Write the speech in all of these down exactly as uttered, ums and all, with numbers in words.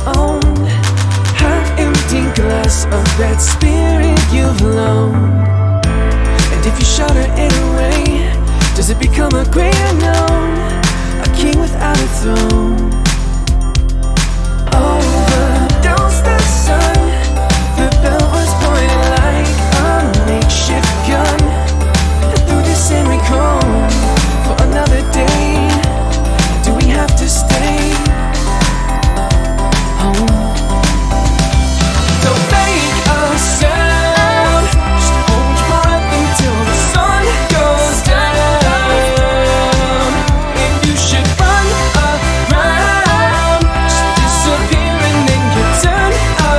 own, half-empty glass of that spirit you've loaned. And if you shudder it away, does it become a great unknown, a king without a throne? Overdosed the sun, the bell was pointed like a makeshift gun. And through this end we come for another day. Do we have to stay home? Don't make a sound, just hold your breath until the sun goes down. If you should run around, just disappear and then you turn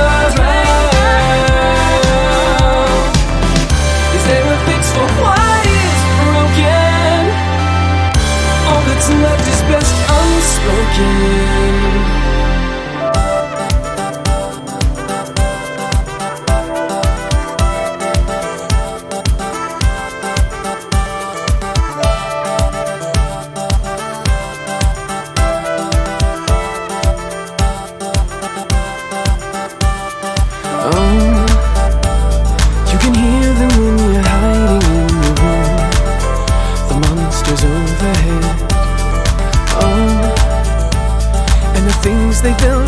around. Is there a fix for what is broken? All that's left is best unspoken. They build